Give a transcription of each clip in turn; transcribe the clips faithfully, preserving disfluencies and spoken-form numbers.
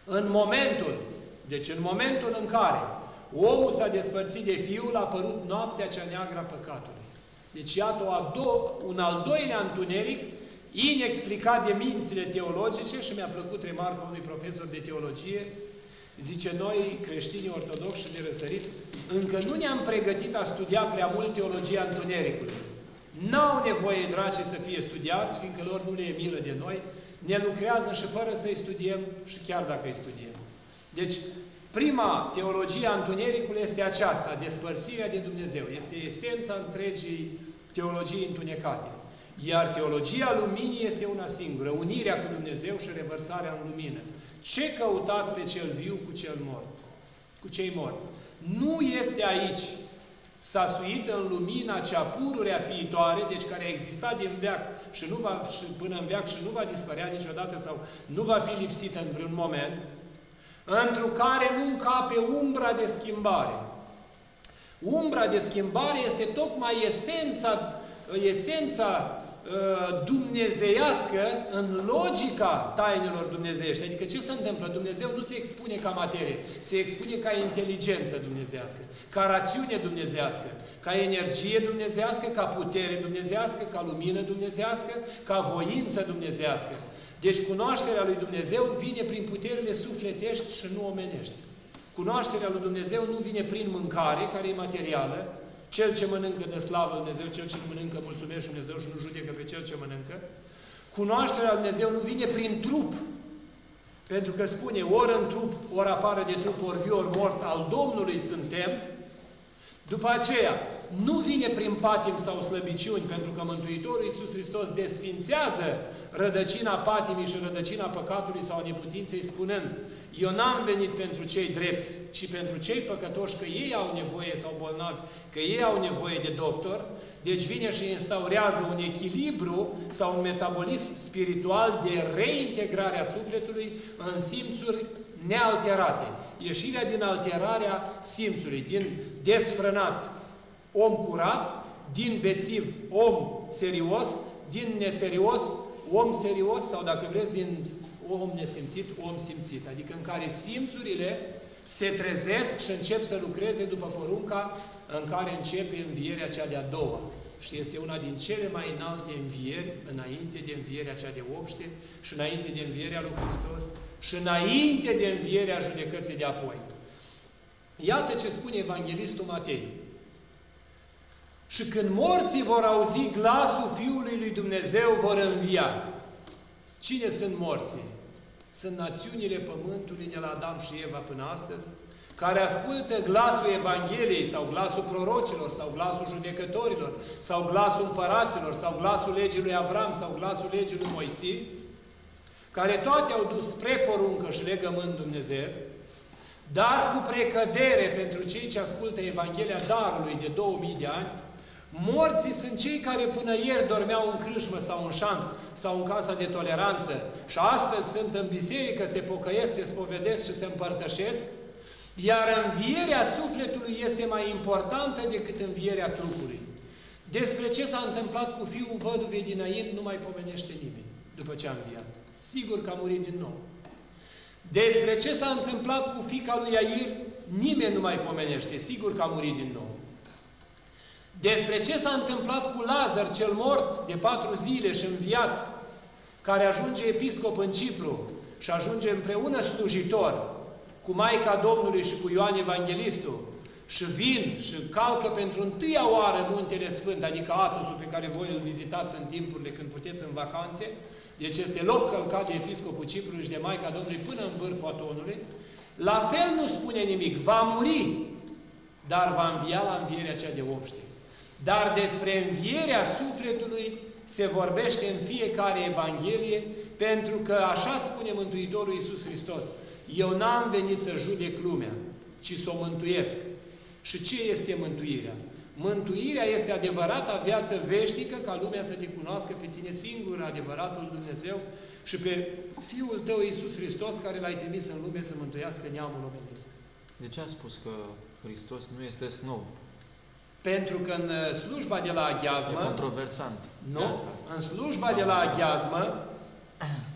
În momentul, deci în momentul în care omul s-a despărțit de Fiul, a apărut noaptea cea neagră a păcatului. Deci iată o a do un al doilea întuneric inexplicat de mințile teologice și mi-a plăcut remarca unui profesor de teologie. Zice, noi, creștinii ortodoxi și de răsărit, încă nu ne-am pregătit a studia prea mult teologia întunericului. N-au nevoie, draci, să fie studiați, fiindcă lor nu le e milă de noi, ne lucrează și fără să-i studiem și chiar dacă îi studiem. Deci, prima teologie a întunericului este aceasta, despărțirea de Dumnezeu. Este esența întregii teologii întunecate. Iar teologia luminii este una singură, unirea cu Dumnezeu și revărsarea în lumină. Ce căutați pe cel viu cu cel mort? Cu cei morți? Nu este aici sasuită în lumina cea pururea fiitoare, deci care a existat din veac și nu va, și până în veac și nu va dispărea niciodată sau nu va fi lipsită în vreun moment, întru care nu încape umbra de schimbare. Umbra de schimbare este tocmai esența, esența uh, dumnezeiască în logica tainelor dumnezeiești. Adică ce se întâmplă? Dumnezeu nu se expune ca materie, se expune ca inteligență dumnezească, ca rațiune dumnezească, ca energie dumnezească, ca putere dumnezească, ca lumină dumnezească, ca voință dumnezească. Deci cunoașterea lui Dumnezeu vine prin puterile sufletești și nu omenești. Cunoașterea lui Dumnezeu nu vine prin mâncare, care e materială. Cel ce mănâncă dă slavă lui Dumnezeu, cel ce nu mănâncă mulțumește Dumnezeu și nu judecă pe cel ce mănâncă. Cunoașterea lui Dumnezeu nu vine prin trup. Pentru că spune, ori în trup, ori afară de trup, ori viu, ori mort, al Domnului suntem. După aceea, nu vine prin patim sau slăbiciuni, pentru că Mântuitorul Iisus Hristos desfințează rădăcina patimii și rădăcina păcatului sau neputinței, spunând, eu n-am venit pentru cei drepți, ci pentru cei păcătoși, că ei au nevoie, sau bolnavi, că ei au nevoie de doctor. Deci vine și instaurează un echilibru sau un metabolism spiritual de reintegrare a sufletului în simțuri nealterate. Ieșirea din alterarea simțului, din desfrânat om curat, din bețiv om serios, din neserios om serios sau, dacă vreți, din om nesimțit, om simțit. Adică în care simțurile se trezesc și încep să lucreze după porunca în care începe învierea cea de-a doua. Și este una din cele mai înalte învieri, înainte de învierea cea de obște și înainte de învierea lui Hristos și înainte de învierea judecății de apoi. Iată ce spune Evanghelistul Matei. Și când morții vor auzi glasul Fiului lui Dumnezeu, vor învia. Cine sunt morții? Sunt națiunile pământului de la Adam și Eva până astăzi, care ascultă glasul Evangheliei sau glasul prorocilor sau glasul judecătorilor sau glasul împăraților sau glasul legii lui Avram sau glasul legii lui Moise, care toate au dus spre poruncă și legământ dumnezeiesc, dar cu precădere pentru cei ce ascultă Evanghelia darului de două mii de ani. Morții sunt cei care până ieri dormeau în crâșmă sau în șanț sau în casa de toleranță și astăzi sunt în biserică, se pocăiesc, se spovedesc și se împărtășesc, iar învierea sufletului este mai importantă decât învierea trupului. Despre ce s-a întâmplat cu fiul văduvei din Nain nu mai pomenește nimeni după ce a înviat. Sigur că a murit din nou. Despre ce s-a întâmplat cu fiica lui Iair nimeni nu mai pomenește. Sigur că a murit din nou. Despre ce s-a întâmplat cu Lazar, cel mort de patru zile și înviat, care ajunge episcop în Cipru și ajunge împreună slujitor cu Maica Domnului și cu Ioan Evanghelistul și vin și calcă pentru întâia oară Muntele Sfânt, adică Atosul pe care voi îl vizitați în timpurile când puteți în vacanțe, deci este loc călcat de episcopul Ciprului și de Maica Domnului până în vârful Atonului, la fel nu spune nimic, va muri, dar va învia la învierea cea de obște. Dar despre învierea sufletului se vorbește în fiecare Evanghelie, pentru că așa spune Mântuitorul Iisus Hristos, eu n-am venit să judec lumea, ci să o mântuiesc. Și ce este mântuirea? Mântuirea este adevărata viață veșnică, ca lumea să te cunoască pe tine singur, adevăratul Dumnezeu, și pe Fiul tău Iisus Hristos, care l-ai trimis în lume să mântuiască neamul omenesc. De ce a spus că Hristos nu este snov? Pentru că în slujba de la aghiazmă... E controversant. Nu, în slujba de la aghiazmă,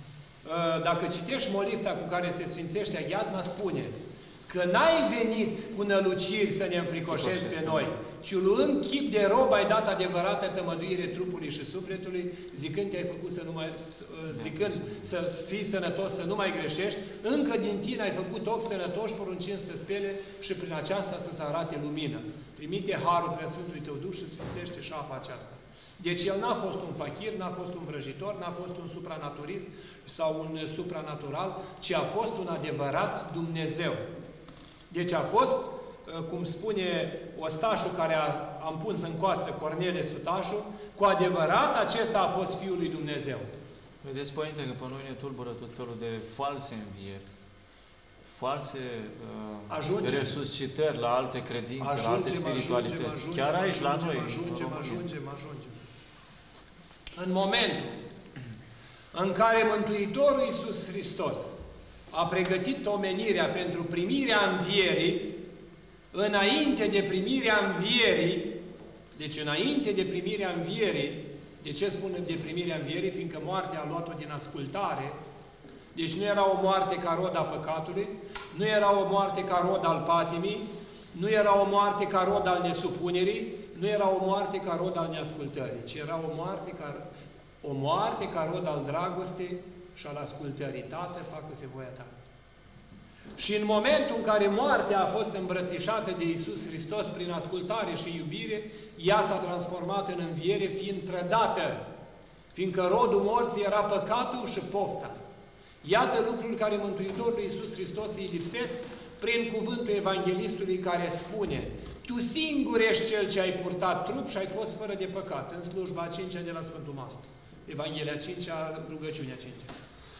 dacă citești molifta cu care se sfințește aghiazma, spune că n-ai venit cu năluciri să ne înfricoșezi pe noi, ci luând chip de rob ai dat adevărată tămăduire trupului și sufletului, zicând te-ai făcut să nu mai, zicând să fii sănătos, să nu mai greșești, încă din tine ai făcut ochi sănătoși, poruncind să spele și prin aceasta să se arate lumină. Trimite harul Preasfântului Tău Duh și sfințește și apa aceasta. Deci el n-a fost un fachir, n-a fost un vrăjitor, n-a fost un supranaturist sau un supranatural, ci a fost un adevărat Dumnezeu. Deci a fost, cum spune ostașul care a, am pus în coastă, Cornele Sutașul, cu adevărat acesta a fost Fiul lui Dumnezeu. Vedeți, Părinte, că pe noi ne tulbură tot felul de false învieri, false uh, resuscitări la alte credințe, ajungem, la alte spiritualități. Ajungem, ajungem, Chiar aici, ajungem, la noi. Ajungem, ajungem, ajungem. În momentul în care Mântuitorul Iisus Hristos a pregătit omenirea pentru primirea învierii, înainte de primirea învierii, deci înainte de primirea învierii, de ce spunem de primirea învierii? Fiindcă moartea a luat-o din ascultare, deci nu era o moarte ca rod a păcatului, nu era o moarte ca rod al patimii, nu era o moarte ca rod al nesupunerii, nu era o moarte ca rod al neascultării, ci era o moarte ca, o moarte ca rod al dragostei și al ascultării. Tată, facă-se voia Ta. Și în momentul în care moartea a fost îmbrățișată de Iisus Hristos prin ascultare și iubire, ea s-a transformat în înviere fiind trădată, fiindcă rodul morții era păcatul și pofta. Iată lucrul care Mântuitorul Iisus Hristos îi lipsesc prin cuvântul Evanghelistului care spune: Tu singur ești Cel ce ai purtat trup și ai fost fără de păcat, în slujba a cincea de la Sfântul Maslu. Evanghelia a cincea, rugăciunea a cincea.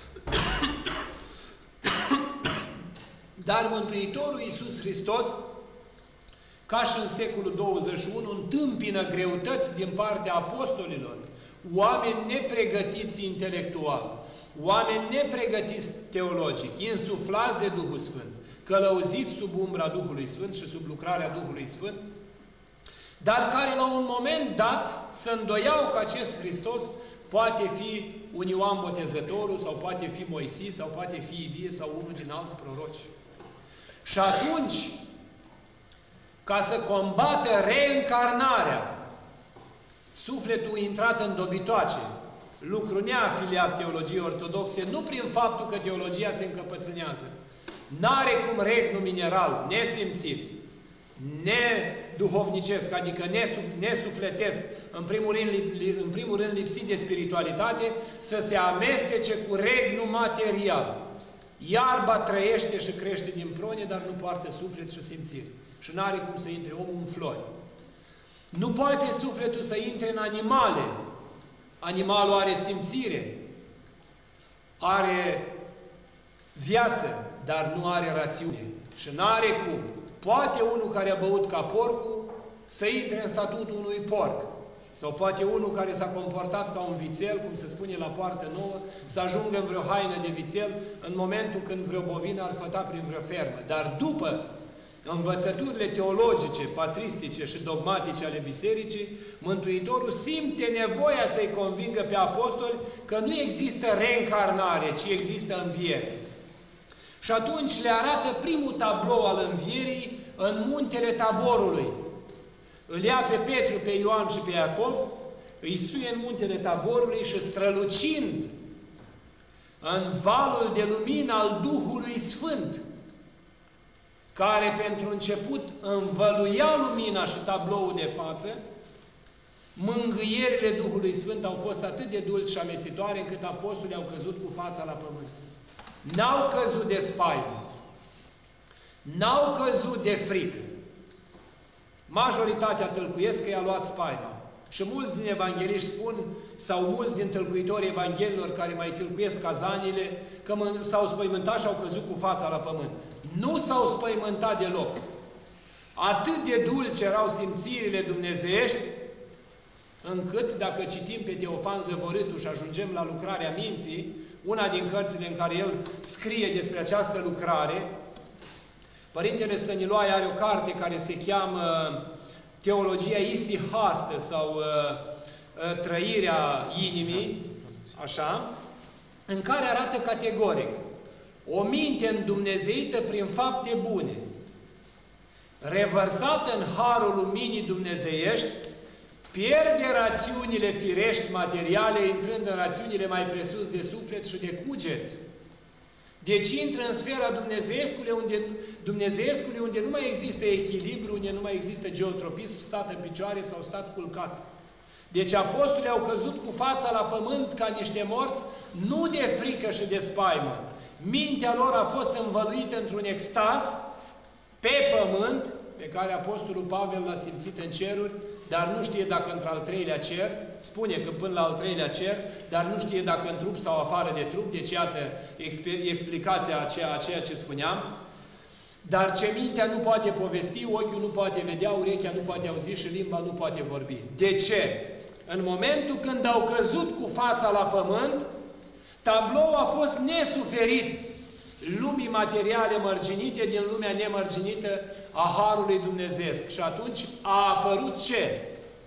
Dar Mântuitorul Iisus Hristos, ca și în secolul douăzeci și unu, întâmpină greutăți din partea apostolilor, oameni nepregătiți intelectual, oameni nepregătiți teologic, insuflați de Duhul Sfânt, călăuziți sub umbra Duhului Sfânt și sub lucrarea Duhului Sfânt, dar care la un moment dat se îndoiau că acest Hristos poate fi un Ioan Botezătorul, sau poate fi Moisie, sau poate fi Ilie, sau unul din alți proroci. Și atunci, ca să combată reîncarnarea, sufletul intrat în dobitoace, lucru neafiliat teologiei ortodoxe, nu prin faptul că teologia se încăpățânează. N-are cum regnu mineral, nesimțit, neduhovnicesc, adică nesufletesc, în primul, rând, în primul rând lipsit de spiritualitate, să se amestece cu regnu material. Iarba trăiește și crește din prone, dar nu poartă suflet și simțire. Și n-are cum să intre omul în flori. Nu poate sufletul să intre în animale. Animalul are simțire, are viață, dar nu are rațiune. Și n-are cum. Poate unul care a băut ca porcul să intre în statutul unui porc. Sau poate unul care s-a comportat ca un vițel, cum se spune la poartă nouă, să ajungă în vreo haină de vițel în momentul când vreo bovină ar făta prin vreo fermă. Dar după învățăturile teologice, patristice și dogmatice ale bisericii, Mântuitorul simte nevoia să-i convingă pe apostoli că nu există reîncarnare, ci există înviere. Și atunci le arată primul tablou al învierii în muntele Taborului. Îl ia pe Petru, pe Ioan și pe Iacov, îi suie în muntele Taborului și strălucind în valul de lumină al Duhului Sfânt, care pentru început învăluia lumina și tabloul de față, mângâierile Duhului Sfânt au fost atât de dulci și amețitoare încât apostolii au căzut cu fața la pământ. N-au căzut de spaimă, n-au căzut de frică. Majoritatea tâlcuiesc că i-a luat spaima. Și mulți din evangheliști spun, sau mulți din tâlcuitorii evanghelilor care mai tâlcuiesc cazanile, că s-au spăimântat și au căzut cu fața la pământ. Nu s-au spăimântat deloc. Atât de dulce erau simțirile dumnezeiești, încât, dacă citim pe Teofan Zăvorâtu și ajungem la lucrarea minții, una din cărțile în care el scrie despre această lucrare, Părintele Stăniloae are o carte care se cheamă Teologia isihastă sau uh, uh, Trăirea inimii, așa, în care arată categoric: o minte îndumnezeită prin fapte bune, revărsată în harul luminii dumnezeiești, pierde rațiunile firești materiale, intrând în rațiunile mai presus de suflet și de cuget. Deci intră în sfera dumnezeiescului unde, dumnezeiescului unde nu mai există echilibru, unde nu mai există geotropism, stat în picioare sau stat culcat. Deci apostolii au căzut cu fața la pământ ca niște morți, nu de frică și de spaimă. Mintea lor a fost învăluită într-un extaz pe pământ, pe care apostolul Pavel l-a simțit în ceruri, dar nu știe dacă într-al treilea cer, spune că până la al treilea cer, dar nu știe dacă în trup sau afară de trup, deci iată explicația aceea, a ceea ce spuneam. Dar ce mintea nu poate povesti, ochiul nu poate vedea, urechea nu poate auzi și limba nu poate vorbi. De ce? În momentul când au căzut cu fața la pământ, tablou a fost nesuferit lumii materiale mărginite din lumea nemărginită a Harului Dumnezeesc. Și atunci a apărut ce?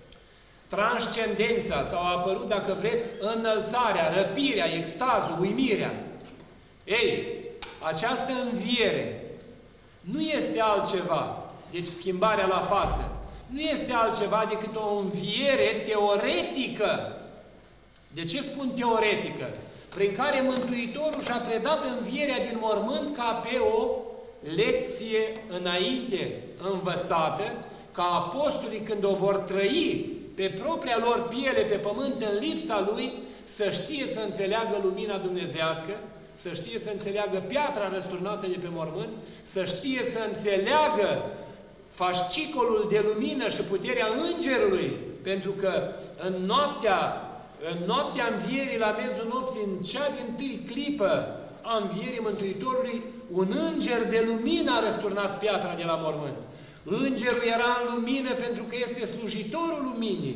Transcendența, sau a apărut, dacă vreți, înălțarea, răpirea, extazul, uimirea. Ei, această înviere nu este altceva, deci schimbarea la față, nu este altceva decât o înviere teoretică. De ce spun teoretică? Prin care Mântuitorul și-a predat învierea din mormânt ca pe o lecție înainte învățată, ca apostolii, când o vor trăi pe propria lor piele pe pământ în lipsa Lui, să știe să înțeleagă lumina dumnezească, să știe să înțeleagă piatra răsturnată de pe mormânt, să știe să înțeleagă fascicolul de lumină și puterea Îngerului, pentru că în noaptea În noaptea învierii, la miezul nopții, în cea dintâi clipă a învierii Mântuitorului, un înger de lumină a răsturnat piatra de la mormânt. Îngerul era în lumină pentru că este slujitorul luminii.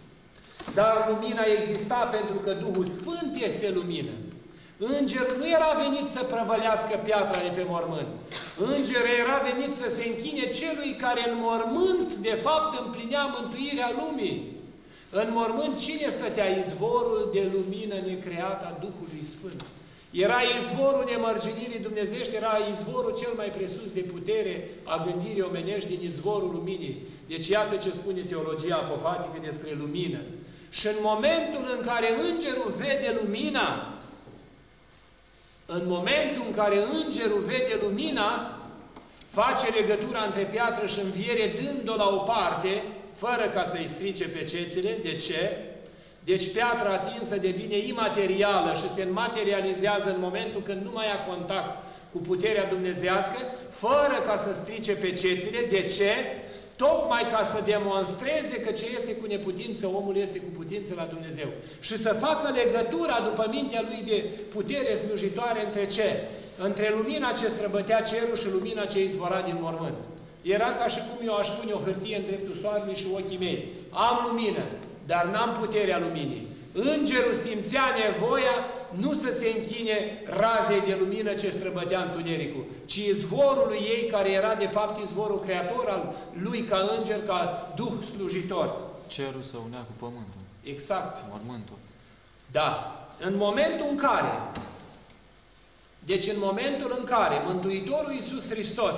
Dar lumina exista pentru că Duhul Sfânt este lumină. Îngerul nu era venit să prăvălească piatra de pe mormânt. Îngerul era venit să se închine celui care în mormânt, de fapt, împlinea mântuirea lumii. În mormânt cine stătea? Izvorul de lumină necreată a Duhului Sfânt. Era izvorul nemărginirii dumnezeiești, era izvorul cel mai presus de putere a gândirii omenești din izvorul luminii. Deci iată ce spune teologia apofatică despre lumină. Și în momentul în care îngerul vede lumina, în momentul în care îngerul vede lumina, face legătura între piatră și înviere, dând-o la o parte, fără ca să-i strice pecețile. De ce? Deci piatra atinsă devine imaterială și se materializează în momentul când nu mai ia contact cu puterea dumnezească, fără ca să strice pecețile. De ce? Tocmai ca să demonstreze că ce este cu neputință, omul este cu putință la Dumnezeu. Și să facă legătura după mintea lui de putere slujitoare între ce? Între lumina ce străbătea cerul și lumina ce izvora din mormânt. Era ca și cum eu aș pune o hârtie în dreptul soarelui și ochii mei. Am lumină, dar n-am puterea luminii. Îngerul simțea nevoia nu să se închine razei de lumină ce străbătea întunericul, ci izvorului ei, care era de fapt izvorul creator al lui ca înger, ca duh slujitor. Cerul se unea cu pământul. Exact. Mormântul. Da. În momentul în care, deci în momentul în care Mântuitorul Iisus Hristos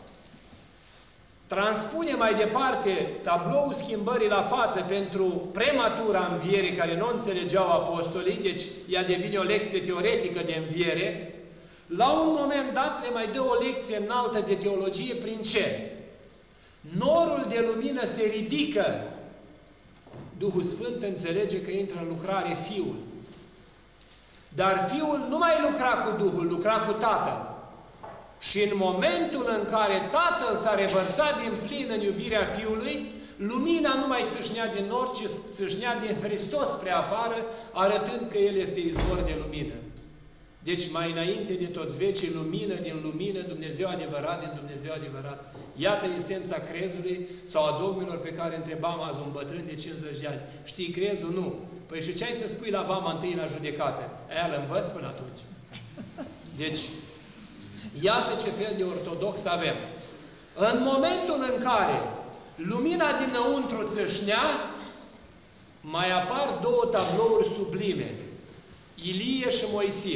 transpune mai departe tabloul schimbării la față pentru prematura învierii, care nu înțelegeau apostolii, deci ea devine o lecție teoretică de înviere, la un moment dat le mai dă o lecție înaltă de teologie. Prin ce? Norul de lumină se ridică. Duhul Sfânt înțelege că intră în lucrare Fiul. Dar Fiul nu mai lucra cu Duhul, lucra cu Tatăl. Și în momentul în care Tatăl s-a revărsat din plin în iubirea Fiului, lumina nu mai țâșnea din nor, ci țâșnea din Hristos spre afară, arătând că El este izvor de lumină. Deci mai înainte de toți vecii, lumină din lumină, Dumnezeu adevărat din Dumnezeu adevărat. Iată esența crezului sau a dogmelor pe care întrebam azi un bătrân de cincizeci de ani. Știi crezul? Nu. Păi și ce ai să spui la vama întâi la judecată? Aia îl învăț până atunci. Deci, iată ce fel de ortodox avem. În momentul în care lumina dinăuntru țâșnea, mai apar două tablouri sublime. Ilie și Moise.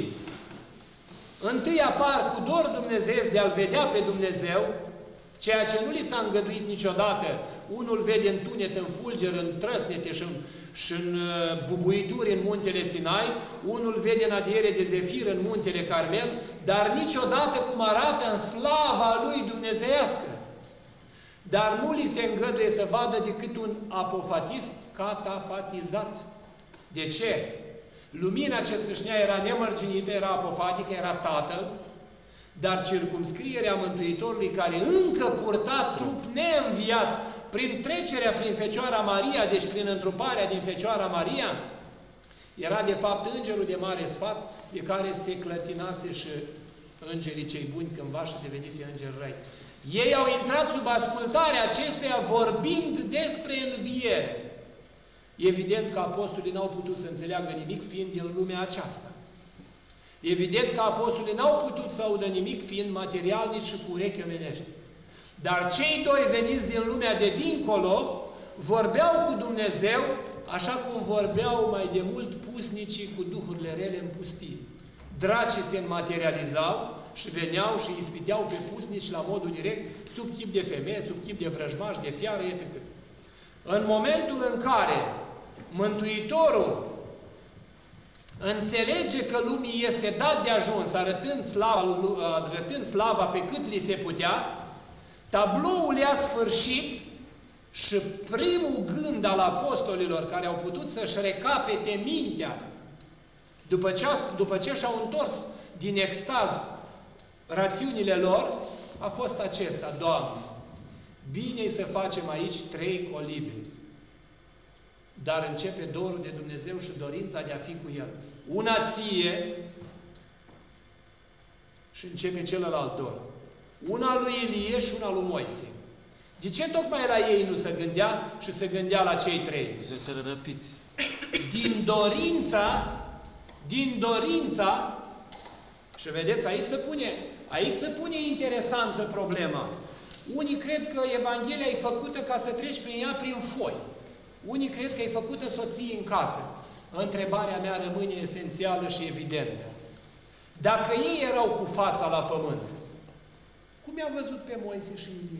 Întâi apar cu dor dumnezeiesc de a-L vedea pe Dumnezeu, ceea ce nu li s-a îngăduit niciodată. Unul vede în tunet, în fulger, în trăsnete și în, și în bubuituri în muntele Sinai, unul vede în adiere de zefir în muntele Carmel, dar niciodată cum arată în slava lui dumnezeiască. Dar nu li se îngăduie să vadă decât un apofatism catafatizat. De ce? Lumina ce sâșnea era nemărginită, era apofatică, era Tatăl, dar circumscrierea Mântuitorului, care încă purta trup neînviat, prin trecerea prin Fecioara Maria, deci prin întruparea din Fecioara Maria, era de fapt Îngerul de mare sfat, de care se clătinase și îngerii cei buni cândva și devenise înger răi. Ei au intrat sub ascultarea acesteia vorbind despre înviere. Evident că apostolii n-au putut să înțeleagă nimic fiind în lumea aceasta. Evident că apostolii n-au putut să audă nimic fiind materialnici și cu urechi omenești. Dar cei doi veniți din lumea de dincolo vorbeau cu Dumnezeu așa cum vorbeau mai de mult pusnicii cu duhurile rele în pustie. Dracii se materializau și veneau și ispiteau pe pusnici la modul direct, sub chip de femeie, sub chip de vrăjmaș, de fiară, et cetera. În momentul în care Mântuitorul înțelege că lumii este dat de ajuns, arătând slava, arătând slava pe cât li se putea, tabloul i-a sfârșit și primul gând al apostolilor care au putut să-și recapete mintea după ce, după ce și-au întors din extaz rațiunile lor, a fost acesta: Doamne, bine să facem aici trei colibe, dar începe dorul de Dumnezeu și dorința de a fi cu El. Una ție și începe celălalt dor. Una lui Ilie și una lui Moise. De ce tocmai la ei nu se gândea și se gândea la cei trei? Să se răpiți. Din dorința, din dorința, și vedeți, aici se pune, aici se pune interesantă problema. Unii cred că Evanghelia e făcută ca să treci prin ea prin foi. Unii cred că e făcută să o ții în casă. Întrebarea mea rămâne esențială și evidentă. Dacă ei erau cu fața la pământ, cum i-a văzut pe Moise și Ilie?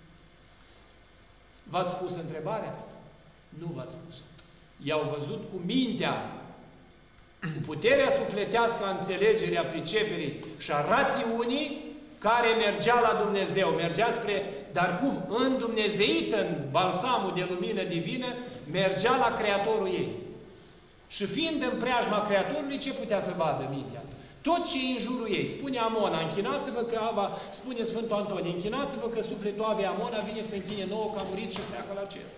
V-ați spus întrebarea? Nu v-ați spus. I-au văzut cu mintea, cu puterea sufletească a înțelegerii, a priceperii și a rațiunii, care mergea la Dumnezeu, mergea spre, dar cum? Îndumnezeit în balsamul de lumină divină, mergea la Creatorul ei. Și fiind în preajma Creatorului, ce putea să vadă mintea? Tot ce e în jurul ei. Spune Amona, închinați-vă că Ava, spune Sfântul Antonie, închinați-vă că sufletul Avei Amona vine să închine nouă, că a murit și pleacă la cer.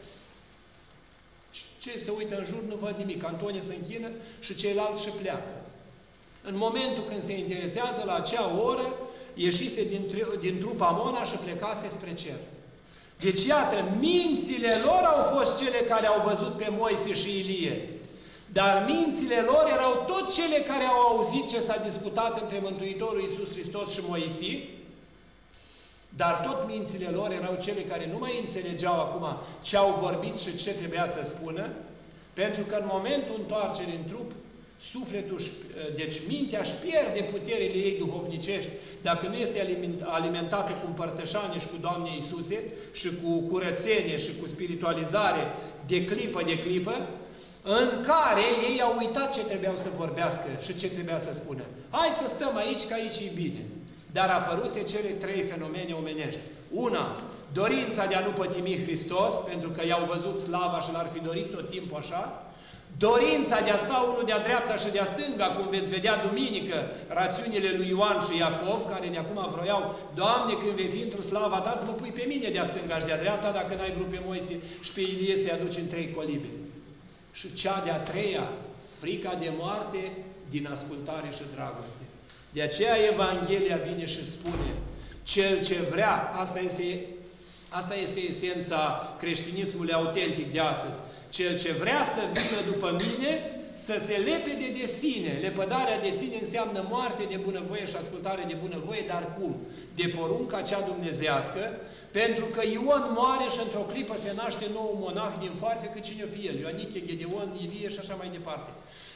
Ce se uită în jur, nu văd nimic. Antonie se închină și ceilalți și pleacă. În momentul când se interesează, la acea oră, ieșise din, din trup Amona și plecase spre cer. Deci, iată, mințile lor au fost cele care au văzut pe Moise și Ilie. Dar mințile lor erau tot cele care au auzit ce s-a discutat între Mântuitorul Iisus Hristos și Moise, dar tot mințile lor erau cele care nu mai înțelegeau acum ce au vorbit și ce trebuia să spună, pentru că în momentul întoarcerii în trup, sufletul, deci mintea își pierde puterile ei duhovnicești, dacă nu este alimentată cu împărtășanie și cu Doamne Iisuse și cu curățenie și cu spiritualizare de clipă de clipă, în care ei au uitat ce trebuiau să vorbească și ce trebuia să spună. Hai să stăm aici, că aici e bine. Dar apăruse cele trei fenomene omenești. Una, dorința de a nu pătimi Hristos, pentru că i-au văzut slava și l-ar fi dorit tot timpul așa. Dorința de a sta unul de-a dreapta și de-a stânga, cum veți vedea duminică, rațiunile lui Ioan și Iacov, care de acum vroiau: Doamne, când vei fi într-o slava ta, să mă pui pe mine de-a stânga și de-a dreapta, dacă n-ai vrut pe Moise și pe Ilie să-i aduci în trei colibe. Și cea de-a treia, frica de moarte din ascultare și dragoste. De aceea Evanghelia vine și spune: cel ce vrea, asta este, asta este esența creștinismului autentic de astăzi, cel ce vrea să vină după mine, să se lepede de sine. Lepădarea de sine înseamnă moarte de bunăvoie și ascultare de bunăvoie, dar cum? De porunca cea dumnezească, pentru că Ion moare și într-o clipă se naște nou monah din foarfe, cât cine fie el, Ioaniche, Gedeon, Ilie și așa mai departe.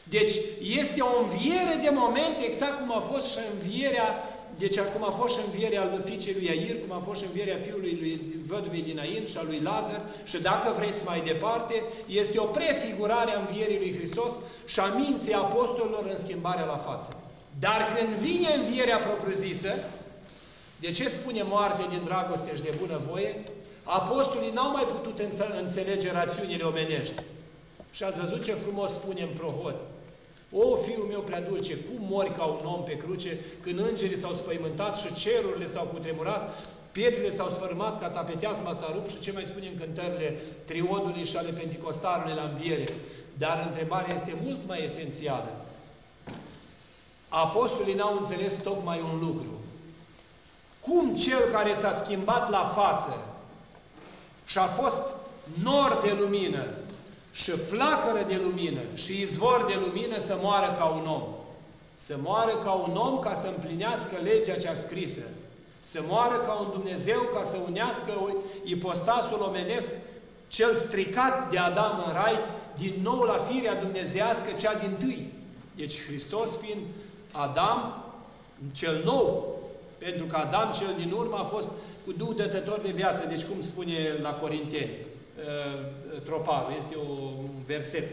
Deci este o înviere de moment, exact cum a fost și învierea, deci cum a fost și învierea lui fiicei lui Iair, cum a fost și învierea fiului lui văduvei din Nain și a lui Lazar, și dacă vreți mai departe, este o prefigurare a învierii lui Hristos și a minții apostolilor în schimbarea la față. Dar când vine învierea propriu-zisă, de ce spune moarte din dragoste și de bunăvoie? Apostolii n-au mai putut înțelege rațiunile omenești. Și ați văzut ce frumos spune în prohod. O, fiul meu prea dulce, cum mori ca un om pe cruce, când îngerii s-au spăimântat și cerurile s-au cutremurat, pietrele s-au sfărâmat, ca tapeteasma s-a rupt și ce mai spune în cântările triodului și ale penticostalului la înviere. Dar întrebarea este mult mai esențială. Apostolii n-au înțeles tocmai un lucru. Cum cel care s-a schimbat la față și a fost nor de lumină și flacără de lumină și izvor de lumină să moară ca un om? Să moară ca un om ca să împlinească legea cea scrisă. Să moară ca un Dumnezeu ca să unească ipostasul omenesc cel stricat de Adam în rai din nou la firea dumnezeiască cea dintâi. Deci Hristos fiind Adam cel nou, pentru că Adam cel din urmă a fost cu Duh dătător de viață, deci cum spune la Corinteni, uh, Troparul, este o, un verset.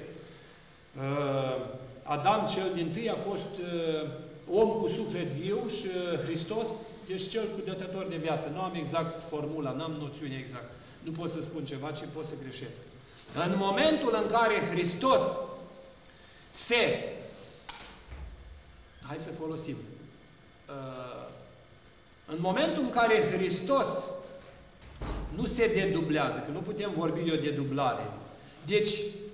Uh, Adam cel dintâi a fost uh, om cu suflet viu și uh, Hristos, deci cel cu dătător de viață. Nu am exact formula, nu am noțiune exact. Nu pot să spun ceva, ci pot să greșesc. În momentul în care Hristos se... Hai să folosim. Uh, în momentul în care Hristos nu se dedublează, că nu putem vorbi de o dedublare, deci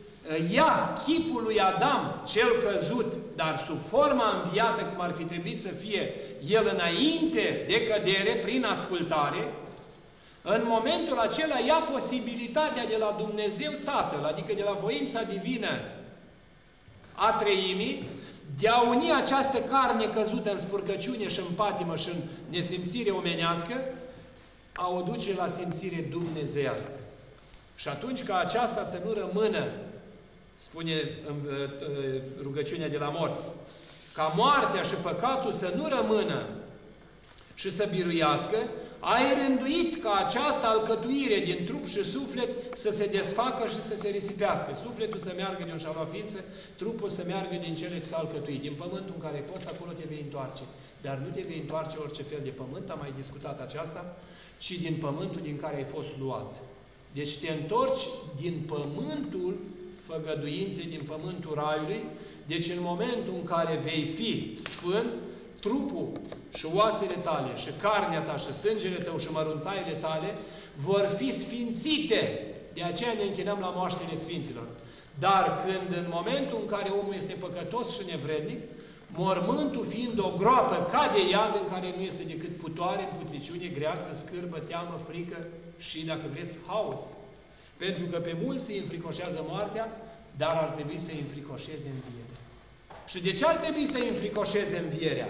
ia chipul lui Adam, cel căzut, dar sub forma înviată, cum ar fi trebuit să fie el înainte de cădere, prin ascultare, în momentul acela ia posibilitatea de la Dumnezeu Tatăl, adică de la voința divină a Treimii, de a uni această carne căzută în spurcăciune și în patimă și în nesimțire omenească, a o duce la simțire dumnezeiască. Și atunci ca aceasta să nu rămână, spune în rugăciunea de la morți, ca moartea și păcatul să nu rămână și să biruiască, ai rânduit ca această alcătuire din trup și suflet să se desfacă și să se risipească. Sufletul să meargă din o ființă, trupul să meargă din cele ce s-a alcătuit. Din pământul în care ai fost, acolo te vei întoarce. Dar nu te vei întoarce orice fel de pământ, am mai discutat aceasta, ci din pământul din care ai fost luat. Deci te întorci din pământul făgăduinței, din pământul raiului, deci în momentul în care vei fi sfânt, trupul și oasele tale și carnea ta și sângele tău și măruntaiele tale vor fi sfințite. De aceea ne închinăm la moaștele sfinților. Dar când în momentul în care omul este păcătos și nevrednic, mormântul fiind o groapă ca de iad în care nu este decât putoare, puțiciune, greață, scârbă, teamă, frică și, dacă vreți, haos. Pentru că pe mulți îi înfricoșează moartea, dar ar trebui să îi înfricoșeze învierea. Și de ce ar trebui să îi înfricoșeze învierea?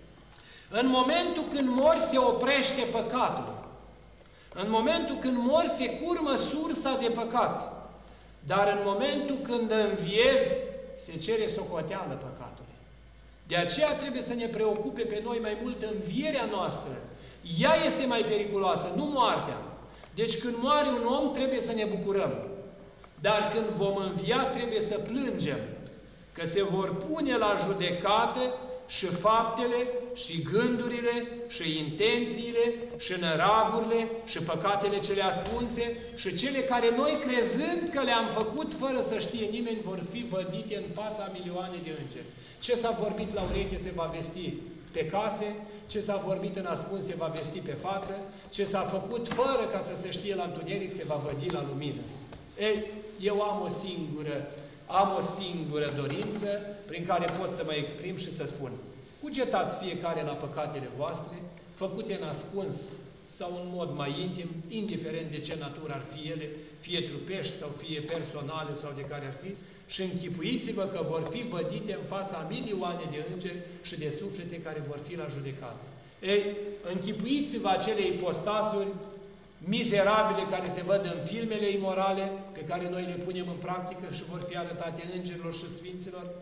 În momentul când mori se oprește păcatul. În momentul când mori se curmă sursa de păcat. Dar în momentul când înviezi, se cere socoteală păcatului. De aceea trebuie să ne preocupe pe noi mai mult învierea noastră. Ea este mai periculoasă, nu moartea. Deci când moare un om trebuie să ne bucurăm. Dar când vom învia trebuie să plângem. Că se vor pune la judecată și faptele, și gândurile, și intențiile, și năravurile, și păcatele cele ascunse, și cele care noi, crezând că le-am făcut fără să știe nimeni, vor fi vădite în fața milioane de îngeri. Ce s-a vorbit la ureche se va vesti pe case, ce s-a vorbit în ascuns se va vesti pe față, ce s-a făcut fără ca să se știe la întuneric se va vădi la lumină. Ei, eu am o singură Am o singură dorință prin care pot să mă exprim și să spun: cugetați fiecare la păcatele voastre, făcute în ascuns sau în mod mai intim, indiferent de ce natură ar fi ele, fie trupești sau fie personale sau de care ar fi, și închipuiți-vă că vor fi vădite în fața milioane de îngeri și de suflete care vor fi la judecată. Ei, închipuiți-vă acele ipostasuri mizerabile care se văd în filmele imorale, pe care noi le punem în practică și vor fi arătate îngerilor și sfinților.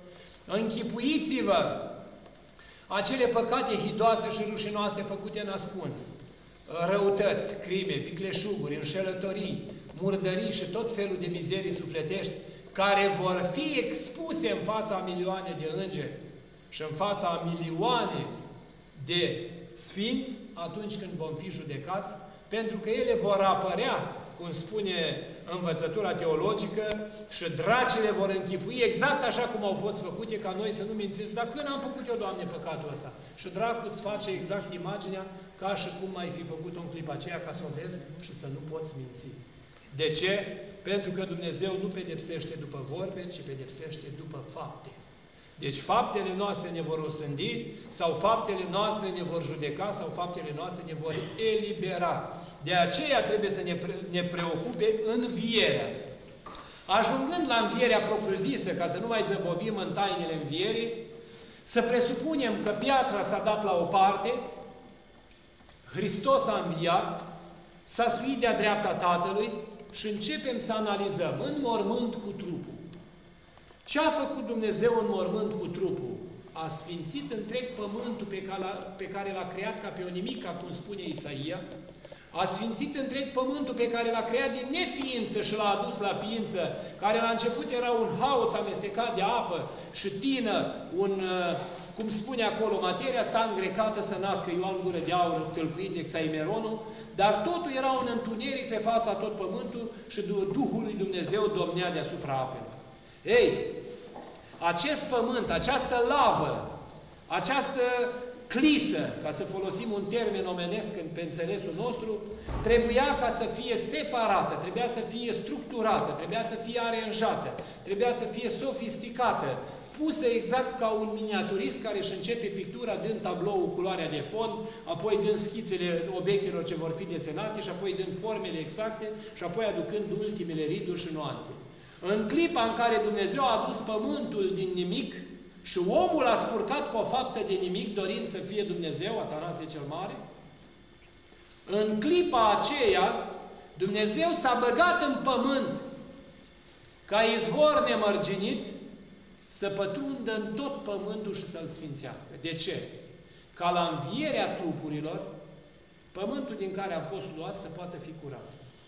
Închipuiți-vă acele păcate hidoase și rușinoase făcute în ascuns, răutăți, crime, vicleșuguri, înșelătorii, murdării și tot felul de mizerii sufletești care vor fi expuse în fața a milioane de îngeri și în fața a milioane de sfinți atunci când vom fi judecați, pentru că ele vor apărea, cum spune învățătura teologică, și dracile vor închipui exact așa cum au fost făcute, ca noi să nu mințiți. Dar când am făcut eu, Doamne, păcatul ăsta? Și dracul îți face exact imaginea ca și cum ai fi făcut-o în clipa aceea, ca să o vezi și să nu poți minți. De ce? Pentru că Dumnezeu nu pedepsește după vorbe, ci pedepsește după fapte. Deci faptele noastre ne vor osândi, sau faptele noastre ne vor judeca, sau faptele noastre ne vor elibera. De aceea trebuie să ne, pre ne preocupe învierea. Ajungând la învierea propriu-zisă, ca să nu mai zăbovim în tainele învierii, să presupunem că piatra s-a dat la o parte, Hristos a înviat, s-a suit de-a dreapta Tatălui și începem să analizăm în mormânt cu trupul. Ce a făcut Dumnezeu în mormânt cu trupul? A sfințit întreg pământul pe care l-a creat ca pe o nimic, cum spune Isaia, a sfințit întreg pământul pe care l-a creat din neființă și l-a adus la ființă, care la început era un haos amestecat de apă și tină, un, cum spune acolo, materia sta îngrecată să nască Ioan Gură de Aur, tâlcuit de Xaimeronul, dar totul era un întuneric pe fața tot pământul și Duhul lui Dumnezeu domnea deasupra apelor. Ei, acest pământ, această lavă, această clisă, ca să folosim un termen omenesc pe înțelesul nostru, trebuia ca să fie separată, trebuia să fie structurată, trebuia să fie aranjată, trebuia să fie sofisticată, pusă exact ca un miniaturist care își începe pictura dând tabloul culoarea de fond, apoi dând schițele obiectelor ce vor fi desenate și apoi dând formele exacte și apoi aducând ultimele riduri și nuanțe. În clipa în care Dumnezeu a adus pământul din nimic și omul a spurcat cu o faptă de nimic, dorind să fie Dumnezeu, Atanasie cel Mare, în clipa aceea, Dumnezeu s-a băgat în pământ ca izvor nemărginit să pătrundă în tot pământul și să-l sfințească. De ce? Ca la învierea trupurilor, pământul din care a fost luat să poată fi curat.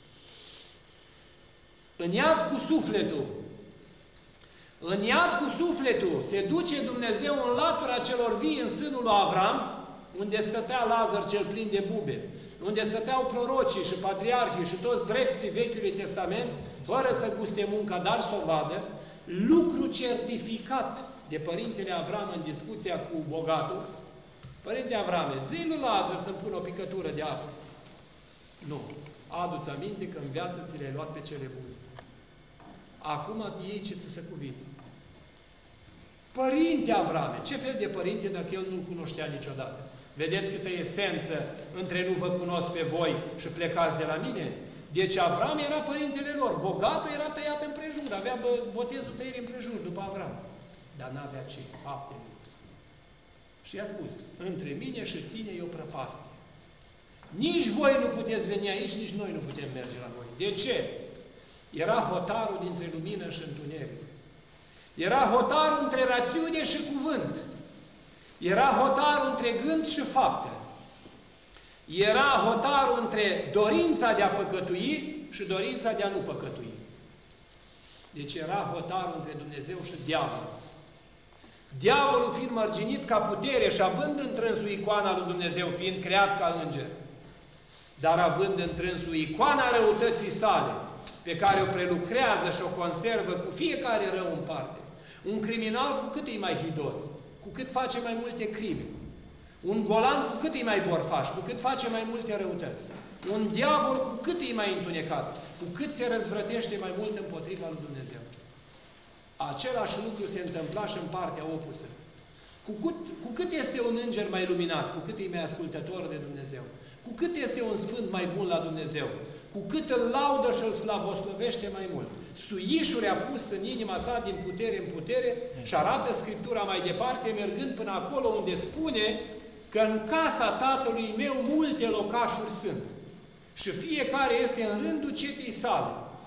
În iad cu sufletul, în iad cu sufletul se duce Dumnezeu în latura celor vii în sânul lui Avram, unde stătea Lazar cel plin de bube, unde stăteau prorocii și patriarhii și toți drepții Vechiului Testament, fără să guste munca, dar să o vadă, lucru certificat de Părintele Avram în discuția cu bogatul. Părinte Avrame, zi lui Lazar să-mi pună o picătură de apă. Nu. Adu-ți aminte că în viață ți le-ai luat pe cele bune. Acum ei ce ți se cuvine. Părinte Avrame, ce fel de părinte dacă el nu-l cunoștea niciodată? Vedeți câtă esență între nu vă cunosc pe voi și plecați de la mine? Deci Avram era părintele lor, bogatul era tăiat împrejur, avea botezul tăiere împrejur după Avram. Dar n-avea ce? Faptele. Și i-a spus, între mine și tine e o prăpastie. Nici voi nu puteți veni aici, nici noi nu putem merge la voi. De ce? Era hotarul dintre lumină și întuneric. Era hotarul între rațiune și cuvânt. Era hotarul între gând și fapte. Era hotarul între dorința de a păcătui și dorința de a nu păcătui. Deci era hotarul între Dumnezeu și diavol. Diavolul fiind mărginit ca putere și având întrânsul icoana lui Dumnezeu, fiind creat ca înger, dar având întrânsul icoana răutății sale, pe care o prelucrează și o conservă cu fiecare rău în parte. Un criminal cu cât e mai hidos, cu cât face mai multe crime. Un golan cu cât e mai borfaș, cu cât face mai multe răutăți. Un diavol cu cât e mai întunecat, cu cât se răzvrătește mai mult împotriva lui Dumnezeu. Același lucru se întâmpla și în partea opusă. Cu cât, cu cât este un înger mai luminat, cu cât e mai ascultător de Dumnezeu, cu cât este un sfânt mai bun la Dumnezeu, cu cât îl laudă și îl slavoslovește mai mult. Suișuri a pus în inima sa din putere în putere și arată Scriptura mai departe, mergând până acolo unde spune că în casa Tatălui meu multe locașuri sunt și fiecare este în rândul cetei sale.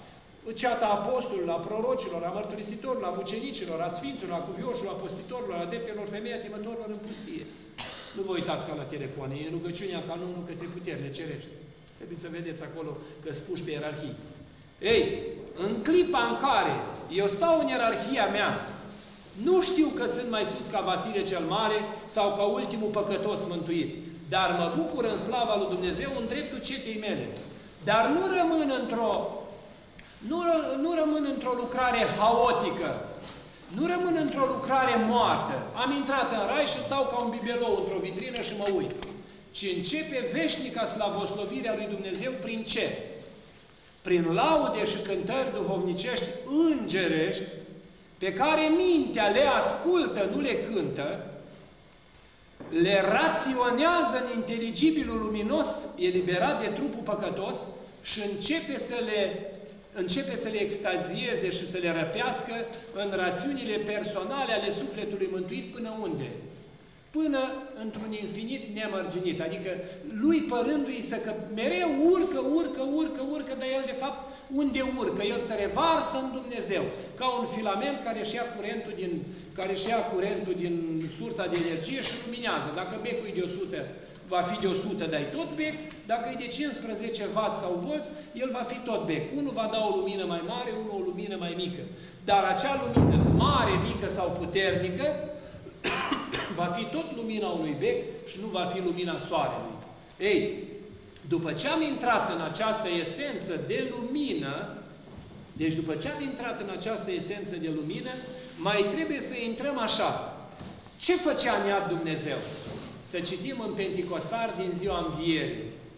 ceata apostolilor, a prorocilor, a mărturisitorilor, a ucenicilor, a sfinților, a cuvioșilor, a postitorilor, a adeptelor, femei, atimătorilor în pustie. Nu vă uitați ca la telefon, e rugăciunea canonul către puterile cerești. Trebuie să vedeți acolo că spuși pe ierarhie. Ei, în clipa în care eu stau în ierarhia mea, nu știu că sunt mai sus ca Vasile cel Mare sau ca ultimul păcătos mântuit, dar mă bucur în slava lui Dumnezeu în dreptul cetei mele. Dar nu rămân într-o nu, nu rămân într-o lucrare haotică, nu rămân într-o lucrare moartă. Am intrat în rai și stau ca un bibelou într-o vitrină și mă uit. Ci începe veșnica slavoslovirea lui Dumnezeu prin ce? Prin laude și cântări duhovnicești îngerești, pe care mintea le ascultă, nu le cântă, le raționează în inteligibilul luminos eliberat de trupul păcătos și începe să le, începe să le extazieze și să le răpească în rațiunile personale ale sufletului mântuit până unde? Până într-un infinit nemărginit, adică lui părându-i să că mereu urcă, urcă, urcă, urcă, dar el de fapt unde urcă? El se revarsă în Dumnezeu, ca un filament care își ia curentul din, care își ia curentul din sursa de energie și luminează. Dacă becul e de o sută, va fi de o sută, dai tot bec, dacă e de cincisprezece watt sau volți, el va fi tot bec. Unul va da o lumină mai mare, unul o lumină mai mică. Dar acea lumină mare, mică sau puternică, va fi tot lumina unui bec și nu va fi lumina soarelui. Ei, după ce am intrat în această esență de lumină, deci după ce am intrat în această esență de lumină, mai trebuie să intrăm așa. Ce făcea în iad Dumnezeu? Să citim în Penticostar din ziua Învierii.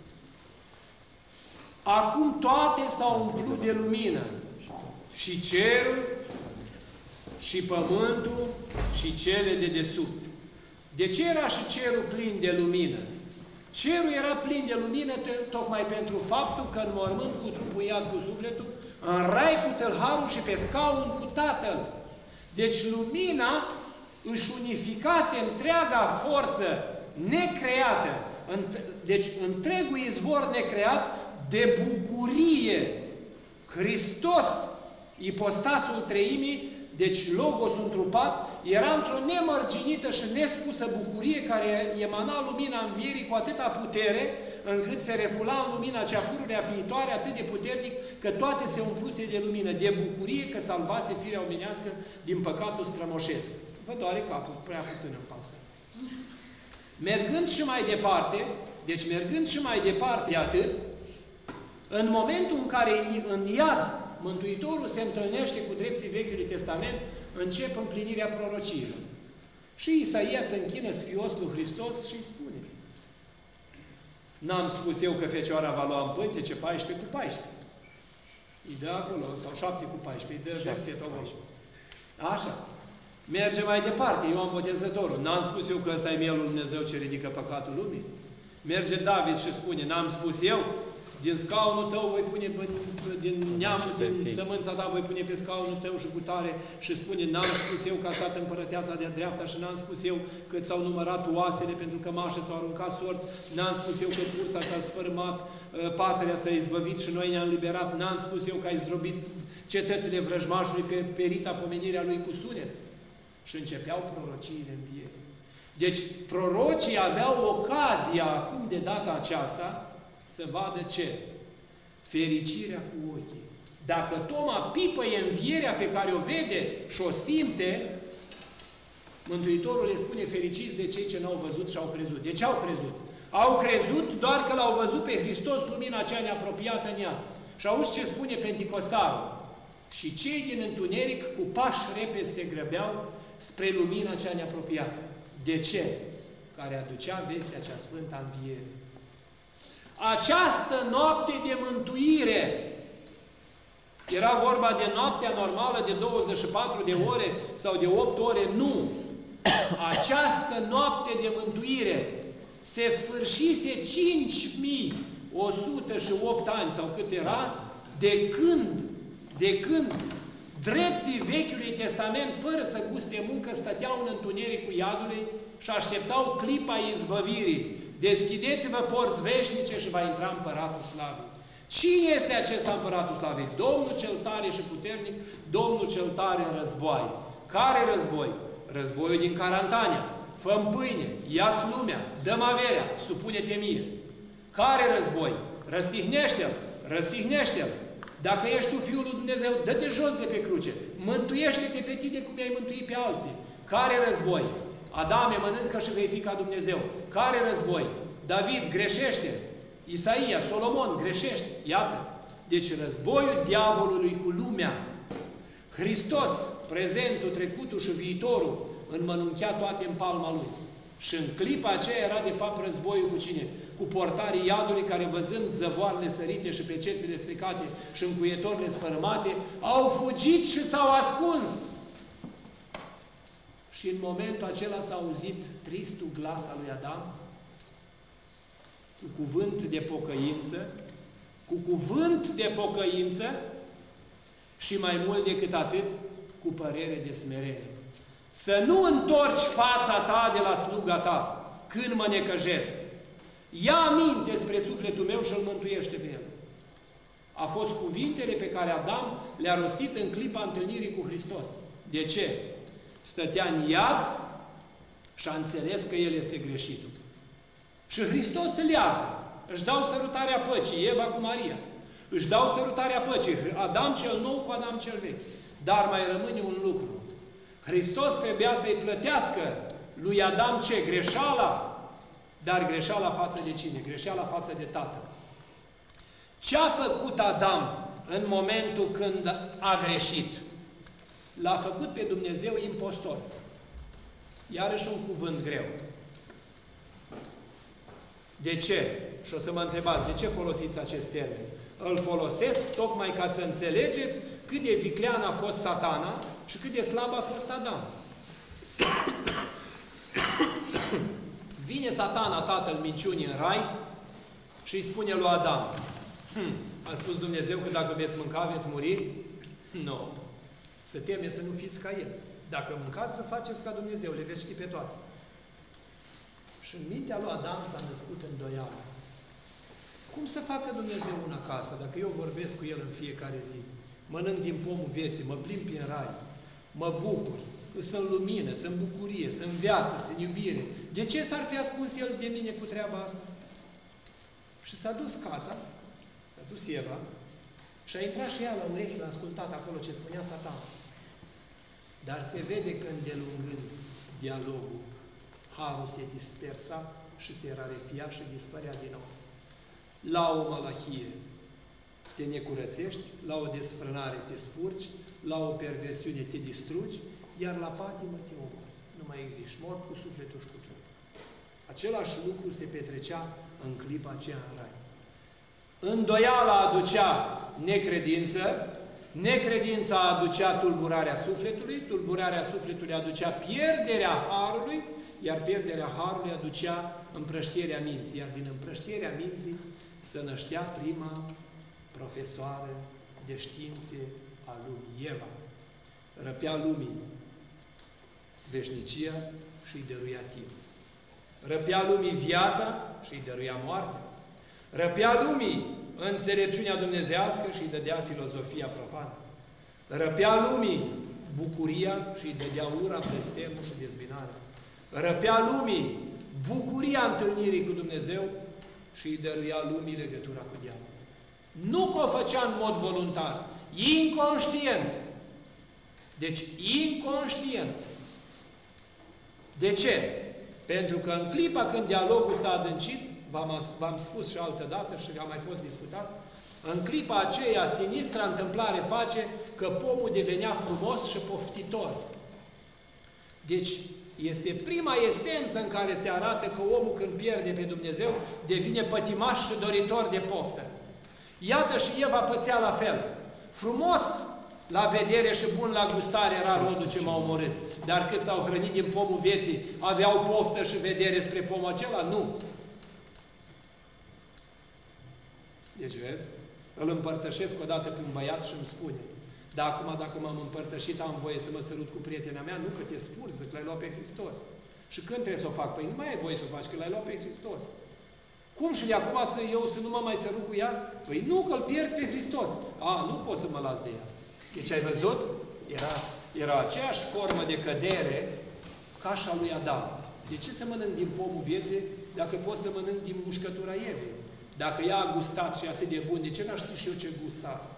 Acum toate s-au umplut de lumină, și cerul, și pământul, și cele de desubt. De ce era și cerul plin de lumină? Cerul era plin de lumină tocmai pentru faptul că în mormânt cu trupul iad cu sufletul, în rai cu tâlharul și pe scaun cu Tatăl. Deci lumina își unificase întreaga forță necreată, deci întregul izvor necreat de bucurie. Hristos, ipostasul treimii, deci Logosul întrupat, era într-o nemărginită și nespusă bucurie care emana lumina învierii cu atâta putere, încât se refula în lumina cea pururea fiitoare atât de puternic, că toate se umpluse de lumină, de bucurie că salvase firea omenească din păcatul strămoșesc. Vă doare capul, prea puțin îmi pasă. Mergând și mai departe, deci mergând și mai departe de atât, în momentul în care în iad Mântuitorul se întâlnește cu drepții Vechiului Testament, încep împlinirea prorociilor. Și Isaia se închină sfios lui Hristos și îi spune: n-am spus eu că Fecioara va lua în pântece paisprezece cu paisprezece. Îi dă acolo, sau șapte cu paisprezece, îi dă versetul acolo. Așa. Merge mai departe, Ioan Botezătorul. N-am spus eu că ăsta e mielul lui Dumnezeu ce ridică păcatul lumii? Merge David și spune: n-am spus eu? Din scaunul tău voi pune, din neamul, din sămânța ta voi pune pe scaunul tău și cu tare, și spune: n-am spus eu că a stat împărăteasa de-a dreapta și n-am spus eu că ți-au numărat oasele pentru că mașe s-au aruncat sorți, n-am spus eu că cursa s-a sfârmat, pasărea s-a izbăvit și noi ne-am liberat, n-am spus eu că ai zdrobit cetățile vrăjmașului pe perita pomenirea lui cu sunet. Și începeau prorociile învierii. Deci prorocii aveau ocazia acum de data aceasta să vadă ce? Fericirea cu ochii. Dacă Toma pipăie învierea pe care o vede și o simte, Mântuitorul le spune: fericiți de cei ce n-au văzut și au crezut. De ce au crezut? Au crezut doar că l-au văzut pe Hristos, lumina cea neapropiată în ea. Și auzi ce spune Penticostarul? Și cei din întuneric cu pași repezi se grăbeau spre lumina cea neapropiată. De ce? Care aducea vestea cea sfântă a învierii. Această noapte de mântuire, era vorba de noaptea normală de douăzeci și patru de ore sau de opt ore? Nu! Această noapte de mântuire se sfârșise cinci mii o sută și opt ani sau cât era, de când, de când drepții Vechiului Testament, fără să guste muncă, stăteau în întunericul iadului și așteptau clipa izbăvirii. Deschideți-vă porți veșnice și va intra Împăratul Slavei. Cine este acesta împăratul slavei? Domnul cel tare și puternic, Domnul cel tare în război. Care război? Războiul din Carantania. Fă-mi pâine, ia-ți lumea, dă-mi averea, supune-te mie. Care război? Răstihnește-l, răstihnește-l. Dacă ești tu Fiul lui Dumnezeu, dă-te jos de pe cruce. Mântuiește-te pe tine cum i-ai mântuit pe alții. Care război? Adame, mănâncă și vei fi ca Dumnezeu. Care război? David greșește. Isaia, Solomon greșește. Iată. Deci războiul diavolului cu lumea. Hristos, prezentul, trecutul și viitorul, înmănunchea toate în palma lui. Și în clipa aceea era de fapt războiul cu cine? Cu portarii iadului care, văzând zăvoarele sărite și pecețile stricate și încuietorile sfărâmate, au fugit și s-au ascuns. Și în momentul acela s-a auzit tristul glas al lui Adam, cu cuvânt de pocăință, cu cuvânt de pocăință și mai mult decât atât, cu părere de smerenie. Să nu întorci fața ta de la sluga ta când mă necăjesc. Ia aminte spre sufletul meu și îl mântuiește pe el. A fost cuvintele pe care Adam le-a rostit în clipa întâlnirii cu Hristos. De ce? Stătea în iad și a înțeles că el este greșitul. Și Hristos îl iartă. Își dau sărutarea păcii, Eva cu Maria. Își dau sărutarea păcii, Adam cel nou cu Adam cel vechi. Dar mai rămâne un lucru. Hristos trebuia să-i plătească lui Adam ce? Greșeala. Dar greșeala față de cine? Greșeala față de Tatăl. Ce a făcut Adam în momentul când a greșit? L-a făcut pe Dumnezeu impostor. Iarăși un cuvânt greu. De ce? Și o să mă întrebați, de ce folosiți acest termen? Îl folosesc tocmai ca să înțelegeți cât de viclean a fost Satana și cât de slab a fost Adam. Vine Satana, tatăl minciunii, în rai și îi spune lui Adam, hm, a spus Dumnezeu că dacă veți mânca, veți muri? Nu. Să teme să nu fiți ca El. Dacă mâncați, vă faceți ca Dumnezeu, le veți ști pe toate. Și în mintea lui Adam s-a născut îndoială. Cum să facă Dumnezeu una ca asta, dacă eu vorbesc cu El în fiecare zi? Mănânc din pomul vieții, mă plimb prin rai, mă bucur, sunt lumină, sunt bucurie, sunt viață, sunt iubire. De ce s-ar fi ascuns El de mine cu treaba asta? Și s-a dus cața, s-a dus Eva, și a intrat și ea la urechi, l-a ascultat acolo ce spunea Satan. Dar se vede că îndelungând dialogul, harul se dispersa și se rarefia și dispărea din nou. La o malahie te necurățești, la o desfrânare te spurci, la o perversiune te distrugi, iar la patimă te omori. Nu mai existi, mort cu sufletul și cu trupul. Același lucru se petrecea în clipa aceea în rai. Îndoiala aducea necredință, necredința aducea tulburarea sufletului, tulburarea sufletului aducea pierderea harului, iar pierderea harului aducea împrăștierea minții, iar din împrăștierea minții se năștea prima profesoară de științe a lumii, Eva. Răpea lumii veșnicia și îi dăruia timp. Răpea lumii viața și îi dăruia moartea. Răpea lumii înțelepciunea dumnezească și îi dădea filozofia profană. Răpea lumii bucuria și îi dădea ura, blestemul și dezbinarea. Răpea lumii bucuria întâlnirii cu Dumnezeu și îi dăruia lumii legătura cu diavolul. Nu că o făcea în mod voluntar, inconștient. Deci, inconștient. De ce? Pentru că în clipa când dialogul s-a adâncit, v-am spus și altă dată și a mai fost discutat, în clipa aceea, sinistra întâmplare face că pomul devenea frumos și poftitor. Deci, este prima esență în care se arată că omul, când pierde pe Dumnezeu, devine pătimaș și doritor de poftă. Iată și Eva pățea la fel. Frumos la vedere și bun la gustare era rodul ce m-a omorât. Dar cât s-au hrănit din pomul vieții, aveau poftă și vedere spre pomul acela? Nu. Deci, vezi? Îl împărtășesc odată pe un băiat și îmi spune, dar acum, dacă m-am împărtășit, am voie să mă sărut cu prietena mea? Nu, că te spurzi, că l-ai luat pe Hristos. Și când trebuie să o fac? Păi nu mai ai voie să o faci, că l-ai luat pe Hristos. Cum și de acum să eu să nu mă mai sărut cu ea? Păi nu, că îl pierzi pe Hristos. A, nu pot să mă las de ea. Deci ai văzut? Era, era aceeași formă de cădere ca și a lui Adam. De ce să mănânc din pomul vieții dacă pot să mănânc din mușcătura Evei? Dacă ea a gustat și atât de bun, de ce n-aș ști și eu ce gustat?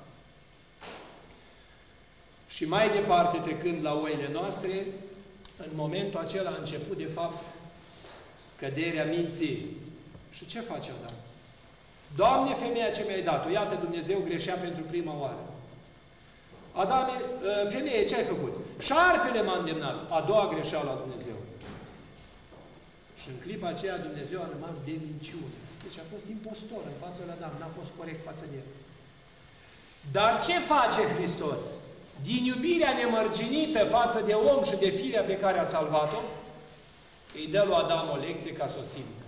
Și mai departe, trecând la oile noastre, în momentul acela a început, de fapt, căderea minții. Și ce face Adam? Doamne, femeia ce mi-ai dat-o, iată, Dumnezeu greșea pentru prima oară. Adame, femeie, ce ai făcut? Șarpele m-a îndemnat. A doua greșeală a Dumnezeu. Și în clipa aceea Dumnezeu a rămas de minciună. Deci a fost impostor în fața lui Adam, n-a fost corect față de el. Dar ce face Hristos? Din iubirea nemărginită față de om și de firea pe care a salvat-o, îi dă lui Adam o lecție ca să o simtă.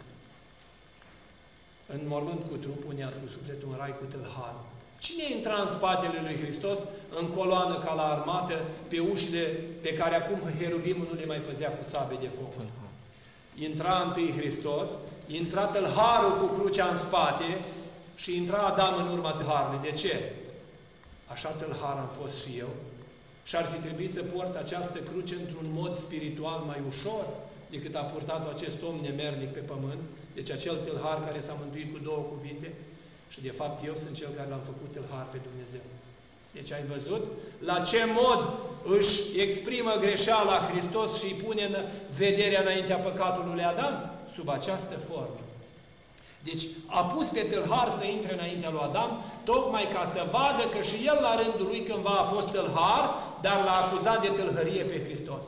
În mormânt cu trupul, neat cu sufletul, în rai cu tâlharul. Cine intra în spatele lui Hristos, în coloană ca la armată, pe ușile pe care acum heruvimul nu le mai păzea cu sabe de foc? Intra întâi Hristos, intra tâlharul cu crucea în spate și intra Adam în urma tâlharului. De ce? Așa tâlhar am fost și eu și ar fi trebuit să port această cruce într-un mod spiritual mai ușor decât a purtat-o acest om nemernic pe pământ, deci acel tâlhar care s-a mântuit cu două cuvinte și de fapt eu sunt cel care l-am făcut tâlhar pe Dumnezeu. Deci ai văzut la ce mod își exprimă greșeala Hristos și îi pune în vederea înaintea păcatului lui Adam? Sub această formă. Deci a pus pe tâlhar să intre înaintea lui Adam, tocmai ca să vadă că și el la rândul lui cândva a fost tâlhar, dar l-a acuzat de tâlhărie pe Hristos.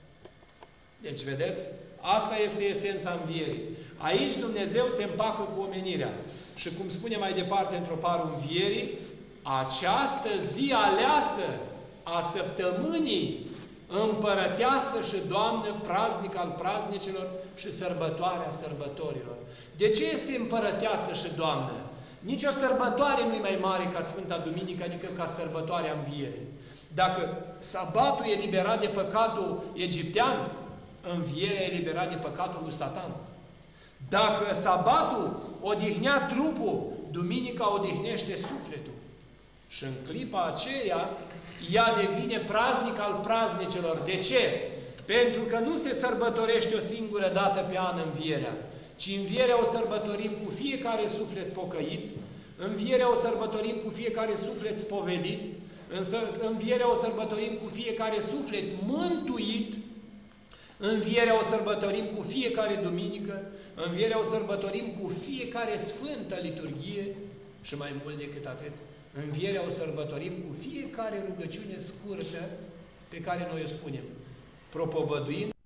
Deci, vedeți? Asta este esența învierii. Aici Dumnezeu se împacă cu omenirea. Și cum spune mai departe într-o parul învierii, această zi aleasă a săptămânii, împărăteasă și Doamnă, praznic al praznicilor și sărbătoarea sărbătorilor. De ce este împărăteasă și Doamnă? Nici o sărbătoare nu e mai mare ca Sfânta Duminică, adică ca sărbătoarea învierii. Dacă sabatul e liberat de păcatul egiptean, învierea e liberat de păcatul lui Satan. Dacă sabatul odihnea trupul, duminica odihnește sufletul. Și în clipa aceea, ea devine praznic al praznicelor. De ce? Pentru că nu se sărbătorește o singură dată pe an învierea, ci învierea o sărbătorim cu fiecare suflet pocăit, învierea o sărbătorim cu fiecare suflet spovedit, învierea o sărbătorim cu fiecare suflet mântuit, învierea o sărbătorim cu fiecare duminică, învierea o sărbătorim cu fiecare sfântă liturghie și mai mult decât atât, învierea o sărbătorim cu fiecare rugăciune scurtă pe care noi o spunem, propovăduind